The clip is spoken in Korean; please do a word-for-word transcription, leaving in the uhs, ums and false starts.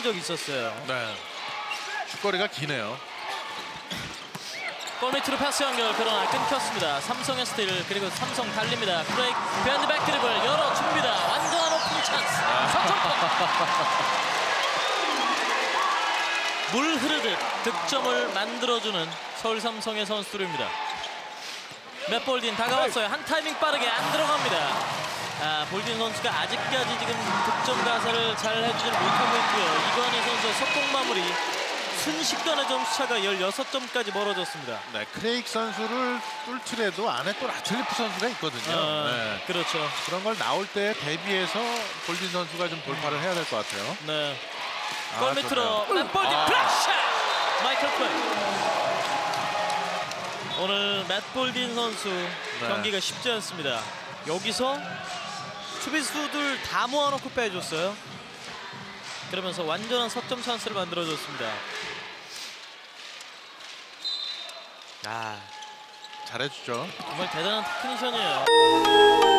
적이 있었어요. 네. 슛거리가 기네요. 골밑으로 패스 연결, 그러나 끊겼습니다. 삼성의 스틸, 그리고 삼성 달립니다. 크레이크 밴드백 드리블 열어줍니다. 완전한 오픈 찬스. 물 흐르듯 득점을 만들어주는 서울 삼성의 선수들입니다. 맷볼딘 다가왔어요. 한 타이밍 빠르게 안 들어갑니다. 아, 볼딘 선수가 아직까지 지금 득점 가세를 잘 해주질 못하고 있고요. 이관희 선수의 속공 마무리, 순식간에 점수차가 열여섯 점까지 멀어졌습니다. 네, 크레이크 선수를 뚫더라도 안에 또 라틀리프 선수가 있거든요. 어, 네. 그렇죠. 그런 걸 나올 때 대비해서 볼딘 선수가 좀 돌파를 해야 될 것 같아요. 네. 아, 골밑으로 좋네요. 맷볼딘 아. 블락샷! 마이클 플레이. 오늘 맷볼딘 선수 네. 경기가 쉽지 않습니다. 여기서 수비수들 다 모아놓고 빼줬어요. 그러면서 완전한 석점 찬스를 만들어줬습니다. 아, 잘해주죠. 정말 대단한 테크니션이에요.